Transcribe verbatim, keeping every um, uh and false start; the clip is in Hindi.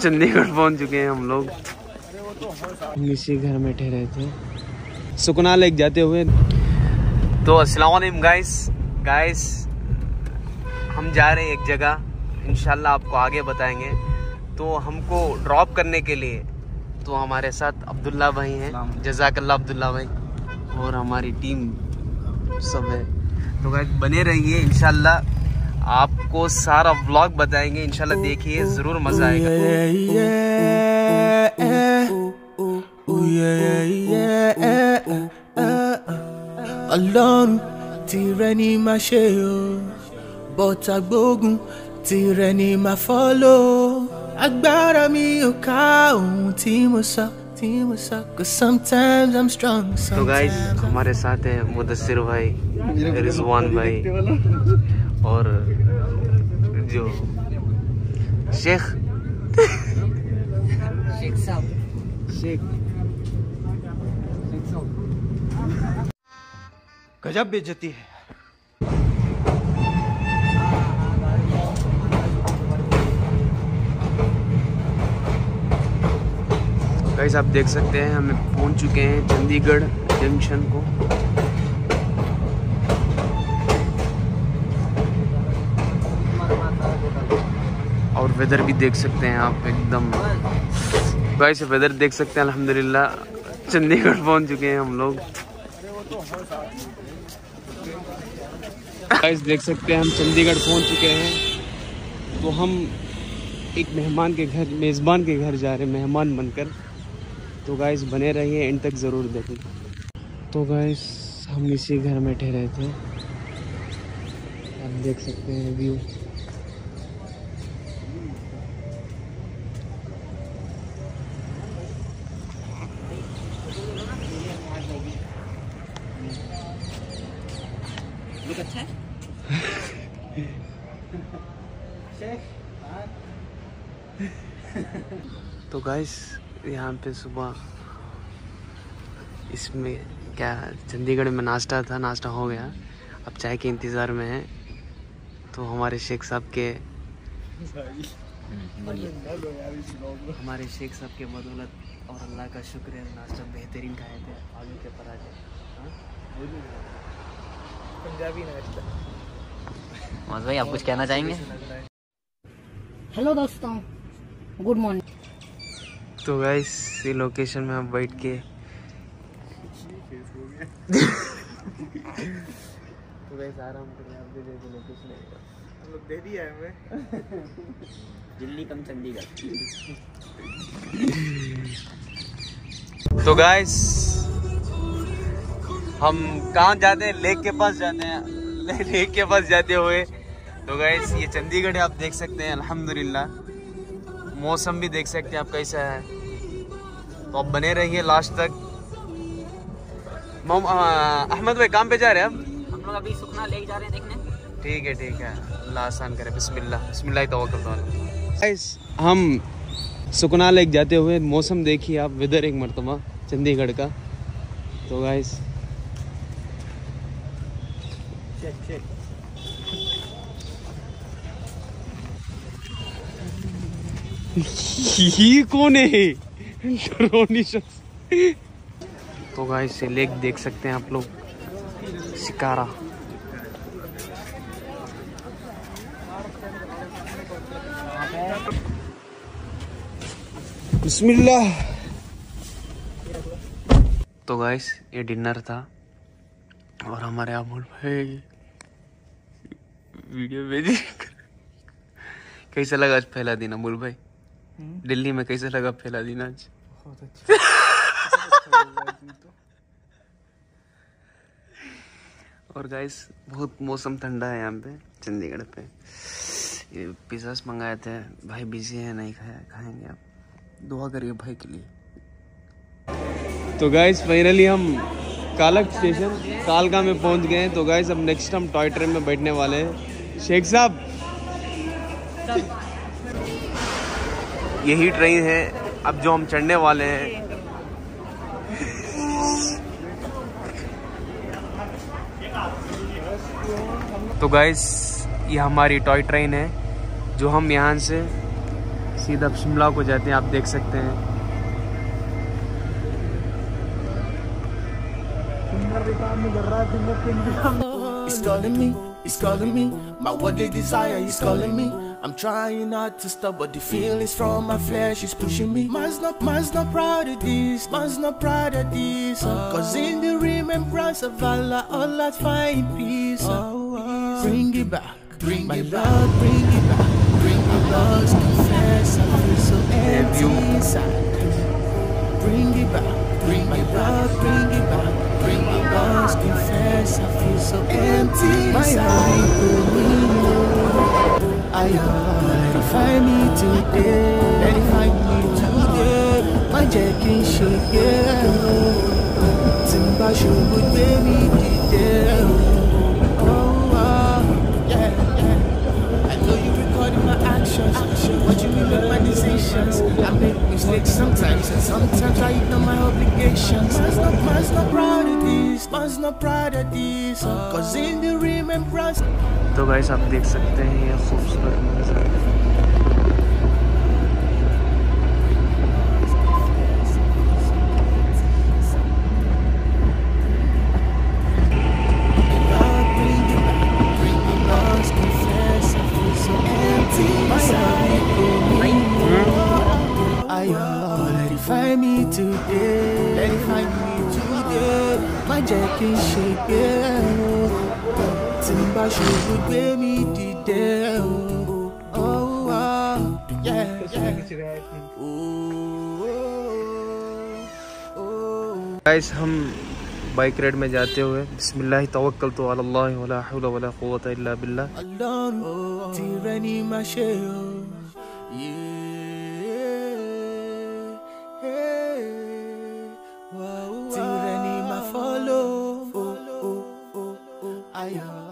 चंडीगढ़ पहुंच चुके हैं हम लोग। हम इसी घर में ठहरे थे सुकना लेक जाते हुए। तो अस्सलाम वालेकुम गाइस गाइस हम जा रहे हैं एक जगह, इंशाल्लाह आपको आगे बताएंगे। तो हमको ड्रॉप करने के लिए तो हमारे साथ अब्दुल्ला भाई हैं, जज़ाकल्लाह अब्दुल्ला भाई, और हमारी टीम सब है। तो गाइस बने रहिए, इंशाल्लाह आपको सारा व्लॉग बताएंगे, इंशाल्लाह देखिए, जरूर मजा आएगा। Ọlọ́run tìrẹ ni máa ṣe o, bọ́tà gbógun tìrẹ ni máa fọ́lọ́. Agbára mi ò ká ohun tí mo sọ, tí mo sọ, 'cause sometimes I'm strong. तो गाइस हमारे साथ है मुदस्सिर भाई, रिजवान भाई और जो शेख शेख साहब शेख गजब बेइज्जती है। गाइस आप देख सकते हैं हमें पहुंच चुके हैं चंडीगढ़ जंक्शन को। और वेदर भी देख सकते हैं आप, एकदम गाइस वेदर देख सकते हैं। अल्हम्दुलिल्लाह चंडीगढ़ पहुंच चुके हैं हम लोग। गाइस देख सकते हैं हम चंडीगढ़ पहुंच चुके हैं। तो हम एक मेहमान के घर, मेज़बान के घर जा रहे हैं मेहमान बनकर। तो गाइस बने रहिए, एंड तक ज़रूर देखें। तो गाइस हम इसी घर में ठहरे थे, आप देख सकते हैं व्यू। अच्छा है। तो गाइस यहाँ पे सुबह इसमें क्या चंडीगढ़ में नाश्ता था, नाश्ता हो गया, अब चाय के इंतज़ार में है। तो हमारे शेख साहब के हमारे शेख साहब के बदौलत और अल्लाह का शुक्र है नाश्ता बेहतरीन खाए थे, आलू के पराठे। पंजाबी नाश्ता। मोहम्मद भाई आप कुछ कहना चाहेंगे? हेलो दोस्तों, गुड मॉर्निंग। तो गाइस ये लोकेशन में हम बैठ के तो गाइस आराम कर रहे हैं, आप दे दे लोकेशन हम लोग दे दिया है हमें दिल्ली कम चंडीगढ़। तो गाइस हम कहाँ जाते हैं? लेक के पास जाते हैं, लेक के पास जाते हुए। तो गाइस ये चंडीगढ़ है, आप देख सकते हैं अल्हम्दुलिल्लाह। मौसम भी देख सकते हैं आप कैसा है। तो आप बने रहिए लास्ट तक। अहमद भाई काम पे जा रहे हैं अब? हम लोग अभी सुखना लेक जा रहे हैं देखने। ठीक है ठीक है, अल्लाह आसान करे। बिस्मिल्लाह बिस्मिल्लाह तवक्कल अलैह। गाइस हम सुकना लेक जाते हुए, मौसम देखिए आप, वेदर एक मरतबा चंडीगढ़ का। तो गाइस ये कौन है? ड्रोनी शख्स। तो गाइस ये लेक देख सकते हैं आप लोग, शिकारा। बिस्मिल्लाह। तो गाइस ये डिनर था और हमारे अमूल भाई वीडियो भेजी। कैसा लगा आज पहला दिन अमूल भाई दिल्ली में? कैसा लगा पहला दिन आज? बहुत अच्छा। और गाइस बहुत मौसम ठंडा है यहाँ पे चंडीगढ़ पे। ये पिज़्ज़ा मंगाए थे, भाई बिजी है, नहीं खाया, खाएंगे। आप दुआ करिए भाई के लिए। तो गाइस फाइनली हम कालक स्टेशन कालका में पहुंच गए हैं। तो गाइस अब नेक्स्ट हम टॉय ट्रेन में बैठने वाले हैं। शेख साहब यही ट्रेन है अब जो हम चढ़ने वाले हैं। तो गाइस ये हमारी टॉय ट्रेन है जो हम यहाँ से सीधा शिमला को जाते हैं, आप देख सकते हैं। It's calling me, it's calling me. My worldly desire is calling me. I'm trying not to stop, but the feelings from my flesh is pushing me. Man's not, man's not proud of this, man's not proud of this. Uh, Cause in the remembrance of Allah, all I find peace. Uh, bring it back, bring my it Lord, back. bring it back, bring it back. Confess, I feel so empty inside. Bring it back, bring my Lord, bring it back. Bring me back, confess, I feel so empty inside. I verify me today, verify me today. My jacking shake, yeah. Timba should baby today. Oh, uh, yeah, yeah. I know you recording my actions, what you mean with my decisions. I make mistakes sometimes, and sometimes I ignore my obligations. Man's not, man's not proud of this, man's not proud of this. Cause in the remembrance. तो गाइस आप देख सकते हैं ये खूबसूरत नज़ारा। Verify me today, verify me today. My jacket shake, yeah. Timba should be me today. Oh, oh, yeah, yeah. Guys हम बाइक राइड में जाते हुए बिस्मिल्लाह तवक्कलतु अल्लाह वला हौला वला कुव्वता इल्ला बिल्लाह। Tyranny my share. Tyranny my follow. Oh, oh, oh, oh. I